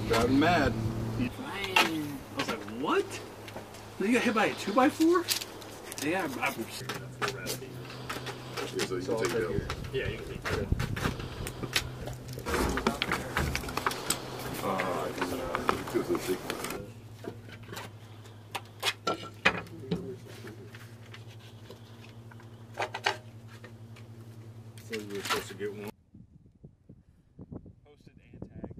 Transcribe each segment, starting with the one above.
Driving mad. I was like, what? You got hit by a 2x4? Yeah, I'm Yeah, so you can take that one. yeah, you can take that. Because of the So you were supposed to get one. Posted and tagged.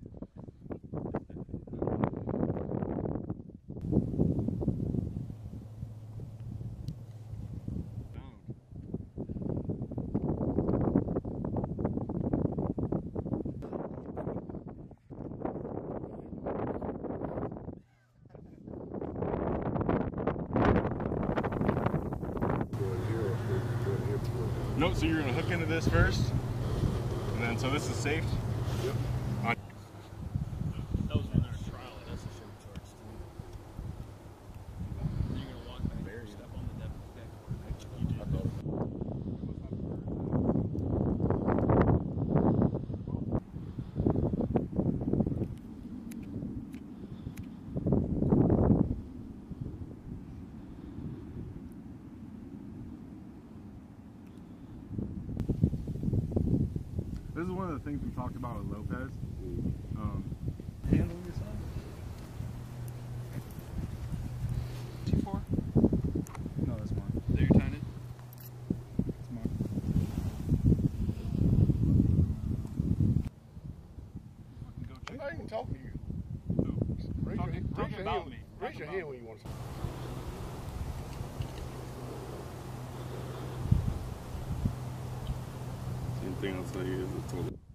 Nope, so you're gonna hook into this first, and then so this is safe. Yep. That was in our trial. That's the short charge too. You're gonna walk back there, step on the deck. You did. This is one of the things we talked about with Lopez. Handling yourself. T4? No, that's mine. There you're tying it? That's mine. Fucking go check. I'm not even talking to you. Who? Talking about me. Raise your hand when you want to. Same thing I'll tell you is the toilet.